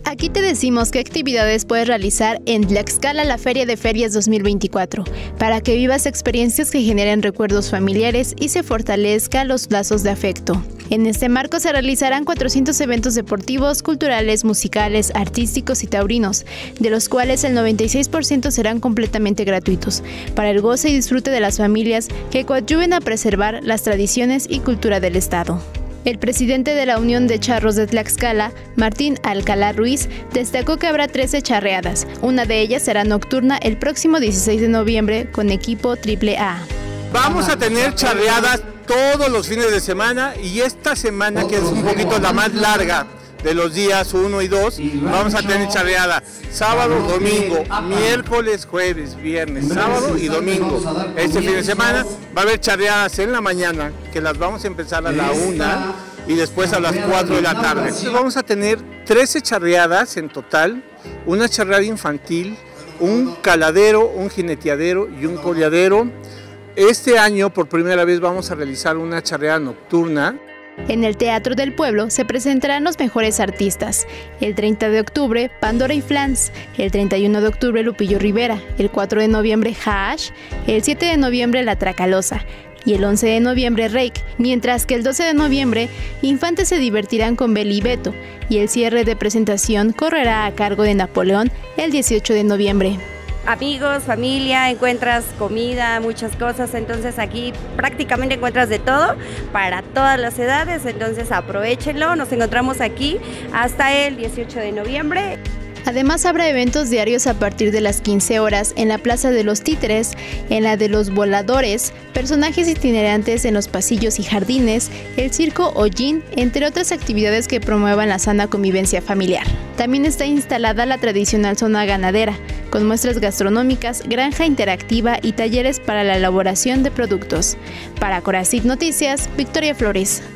Aquí te decimos qué actividades puedes realizar en Tlaxcala, la Feria de Ferias 2024, para que vivas experiencias que generen recuerdos familiares y se fortalezcan los lazos de afecto. En este marco se realizarán 400 eventos deportivos, culturales, musicales, artísticos y taurinos, de los cuales el 96% serán completamente gratuitos, para el goce y disfrute de las familias que coadyuven a preservar las tradiciones y cultura del Estado. El presidente de la Unión de Charros de Tlaxcala, Martín Alcalá Ruiz, destacó que habrá 13 charreadas. Una de ellas será nocturna el próximo 16 de noviembre con equipo AAA. Vamos a tener charreadas todos los fines de semana y esta semana, que es un poquito la más larga de los días 1 y 2, vamos a tener charreada sábado, domingo, miércoles, jueves, viernes, sábado y domingo. Este fin de semana va a haber charreadas en la mañana, que las vamos a empezar a la 1 y después a las 4 de la tarde. Entonces vamos a tener 13 charreadas en total, una charreada infantil, un caladero, un jineteadero y un coleadero. Este año por primera vez vamos a realizar una charreada nocturna. En el Teatro del Pueblo se presentarán los mejores artistas. El 30 de octubre, Pandora y Flans. El 31 de octubre, Lupillo Rivera. El 4 de noviembre, Hash. El 7 de noviembre, La Tracalosa. Y el 11 de noviembre, Rake. Mientras que el 12 de noviembre, Infantes se divertirán con Beli y Beto. Y el cierre de presentación correrá a cargo de Napoleón el 18 de noviembre. Amigos, familia, encuentras comida, muchas cosas, entonces aquí prácticamente encuentras de todo para todas las edades, entonces aprovechenlo, nos encontramos aquí hasta el 18 de noviembre. Además habrá eventos diarios a partir de las 15 horas en la Plaza de los Títeres, en la de los Voladores, personajes itinerantes en los pasillos y jardines, el circo Hollín, entre otras actividades que promuevan la sana convivencia familiar. También está instalada la tradicional zona ganadera, con muestras gastronómicas, granja interactiva y talleres para la elaboración de productos. Para Corazit Noticias, Victoria Flores.